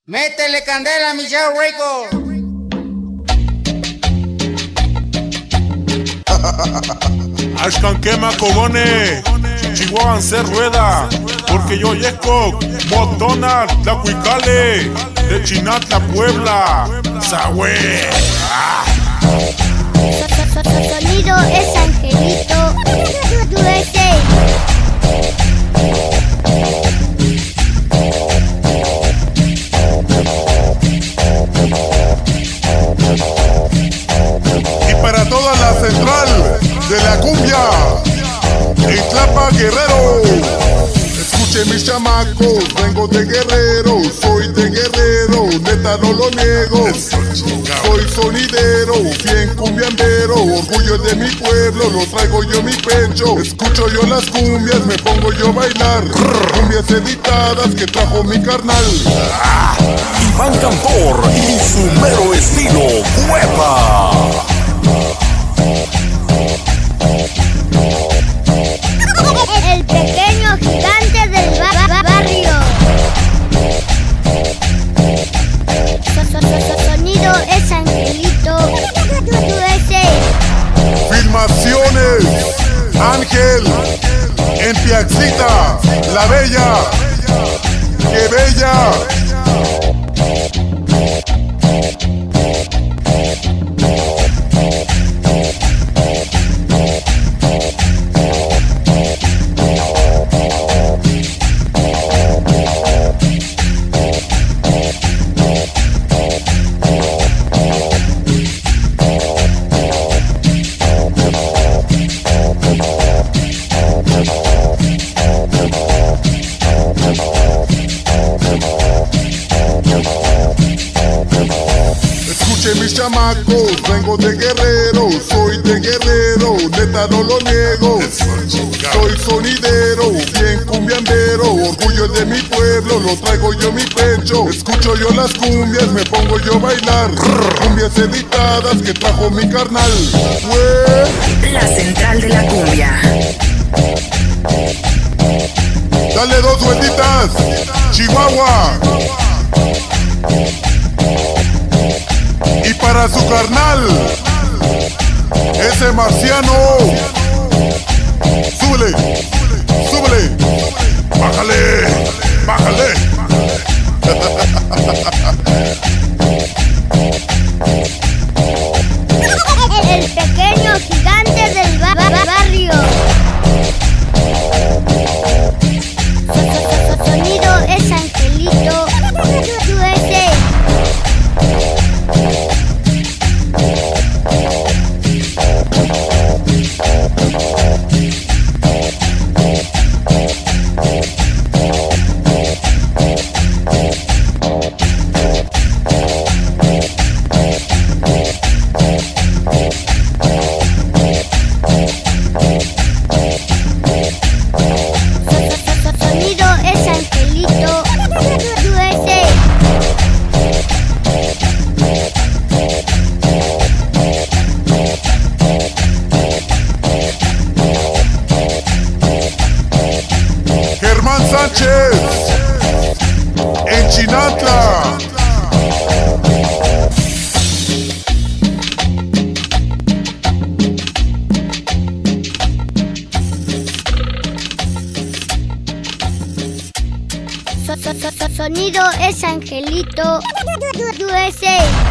Métele candela, Michelle Records. Ashkan quema cogones, Chihuahua se rueda, porque yo yesco, McDonald's, Tlacuicale, de Chinatla, Puebla, Zahue. Sonido es Angelito, USA. Y para toda la central de la cumbia, Itlapa, Guerrero. Escuchen mis chamacos, vengo de Guerrero, soy de Guerrero, neta no lo niego. Soy sonidero, bien cumbiambero, orgullo de mi pueblo, lo traigo yo en mi pecho. Escucho yo las cumbias, me pongo yo a bailar, cumbias editadas que trajo mi carnal. Iván Cantor y su mero estilo, ¡Huepa! El pequeño gigante del barrio. Sonido es Angelito, USA. Filmaciones, Ángel, en Piaxita, La Bella, ¡qué bella! Escuchen mis chamacos, vengo de Guerrero, soy de Guerrero, neta no lo niego. Soy sonidero, bien cumbiambero, orgullo de mi pueblo, lo traigo yo en mi pecho. Escucho yo las cumbias, me pongo yo a bailar, cumbias editadas que trajo mi carnal. La central de la cumbia. Dale dos vueltitas, Chihuahua. Y para su carnal, ese marciano. Súbele, súbele, bájale, bájale. El pequeño gigante del barrio. Sonido es Angelito, USA. Sonido es Angelito, USA. Germán Sánchez, en Chinatla. Sonido es Angelito, USA.